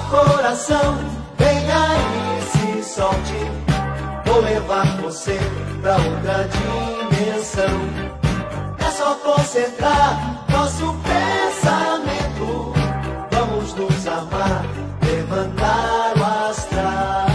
coração, vem aí, se solte. Vou levar você pra outra dimensão. É só concentrar nosso pensamento. Vamos nos amar, levantar o astral.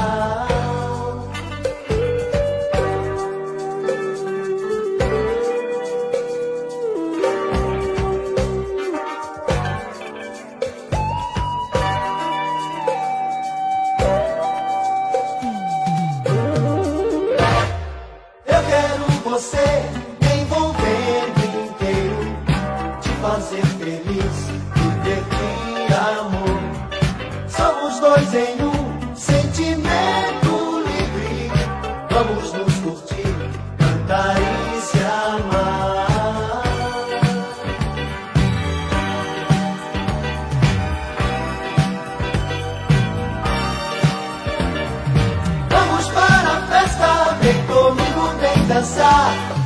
Eu quero você me envolvendo inteiro, te fazer feliz, viver de amor. Somos dois em um sentimento livre. Vamos nos curtir, cantar e se amar. Vamos para a festa, vem comigo, vem dançar.